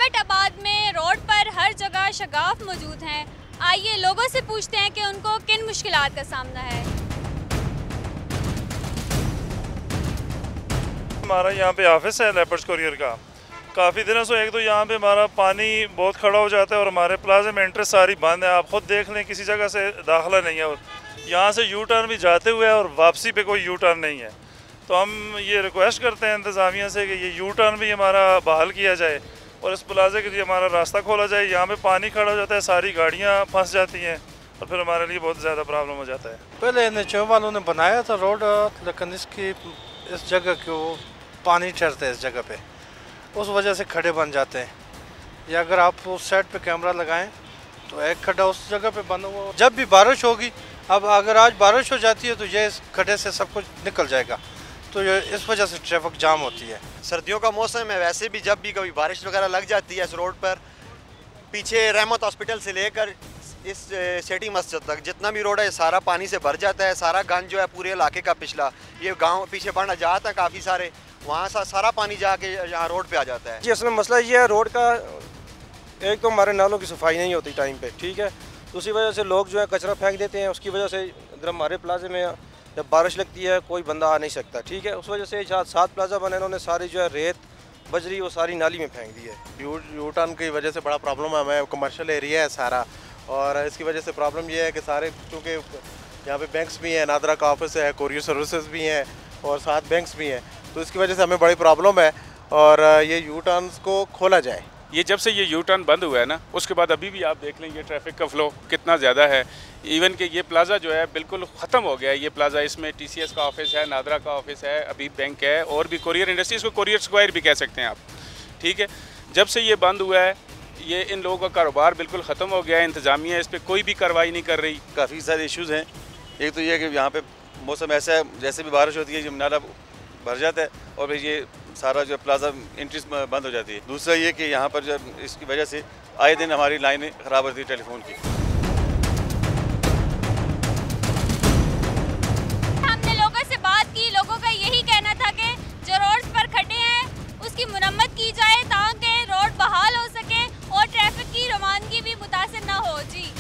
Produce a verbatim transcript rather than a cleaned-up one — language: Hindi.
एबटाबाद में रोड पर हर जगह शगाफ मौजूद हैं। आइए लोगों से पूछते हैं कि उनको किन मुश्किलात का सामना है। हमारा यहाँ पे ऑफिस है लेपर्स कोरियर का। काफ़ी दिनों से एक तो यहाँ पे हमारा पानी बहुत खड़ा हो जाता है और हमारे प्लाजा में एंट्री सारी बंद है। आप खुद देख लें, किसी जगह से दाखिला नहीं है और यहाँ से यू टर्न भी जाते हुए और वापसी पे कोई यू टर्न नहीं है। तो हम ये रिक्वेस्ट करते हैं इंतज़ामिया से कि ये यू टर्न भी हमारा बहाल किया जाए और इस प्लाजे के लिए हमारा रास्ता खोला जाए। यहाँ पे पानी खड़ा हो जाता है, सारी गाड़ियाँ फंस जाती हैं और फिर हमारे लिए बहुत ज़्यादा प्रॉब्लम हो जाता है। पहले एन एच ओ वालों ने बनाया था रोड, लेकिन इसकी इस जगह को पानी चढ़ता है इस जगह पे, उस वजह से खड्डे बन जाते हैं। या अगर आप उस साइड पे कैमरा लगाएं तो एक खड्डा उस जगह पे बना हुआ। जब भी बारिश होगी, अब अगर आज बारिश हो जाती है तो ये इस खड्डे से सब कुछ निकल जाएगा, तो ये इस वजह से ट्रैफिक जाम होती है। सर्दियों का मौसम है, वैसे भी जब भी कभी बारिश वगैरह लग जाती है इस रोड पर, पीछे रहमत हॉस्पिटल से लेकर इस सिटी मस्जिद तक जितना भी रोड है सारा पानी से भर जाता है। सारा गंज जो है पूरे इलाके का, पिछला ये गांव पीछे बढ़ना जाता है काफ़ी सारे, वहाँ सा सारा पानी जाके यहाँ रोड पे आ जाता है। जी असल में मसला ये है रोड का, एक तो हमारे नालों की सफाई नहीं होती टाइम पे, ठीक है, तो उसी वजह से लोग जो है कचरा फेंक देते हैं। उसकी वजह से इधर हमारे प्लाजे में जब बारिश लगती है कोई बंदा आ नहीं सकता, ठीक है। उस वजह से जहाँ सात प्लाजा बने इन्होंने सारी जो है रेत बजरी वो सारी नाली में फेंक दी है। यू यू टर्न की वजह से बड़ा प्रॉब्लम है हमें, कमर्शियल एरिया है सारा, और इसकी वजह से प्रॉब्लम ये है कि सारे, चूँकि यहाँ पे बैंक्स भी हैं, नादरा का ऑफिस है, कोरियर सर्विसेज भी हैं और साथ बैंक्स भी हैं, तो इसकी वजह से हमें बड़ी प्रॉब्लम है और ये यू टर्न्स को खोला जाए। ये जब से ये यू टर्न बंद हुआ है ना, उसके बाद अभी भी आप देख लें ये ट्रैफिक का फ़्लो कितना ज़्यादा है। इवन कि ये प्लाज़ा जो है बिल्कुल ख़त्म हो गया है। ये प्लाज़ा, इसमें टी सी एस का ऑफिस है, नादरा का ऑफिस है, अभी बैंक है और भी कोरियर इंडस्ट्री, इसको कोरियर स्क्वायर भी कह सकते हैं आप, ठीक है। जब से ये बंद हुआ है ये इन लोगों का कारोबार बिल्कुल ख़त्म हो गया है। इंतज़ामिया इस पर कोई भी कार्रवाई नहीं कर रही। काफ़ी सारे इश्यूज़ हैं। एक तो ये है कि यहाँ पे मौसम ऐसा है, जैसे भी बारिश होती है ये नाला भर जाता है और फिर ये सारा जो प्लाजा एंट्रीज बंद हो जाती है। दूसरा ये कि यहाँ पर जब इसकी वजह से आए दिन हमारी लाइनें ख़राब होती है टेलीफोन की। हमने लोगों से बात की, लोगों का यही कहना था कि जो रोड्स पर खड्डे हैं उसकी मुरम्मत की जाए ताकि रोड बहाल हो सके और ट्रैफिक की रवानगी भी मुतासिर ना हो। जी।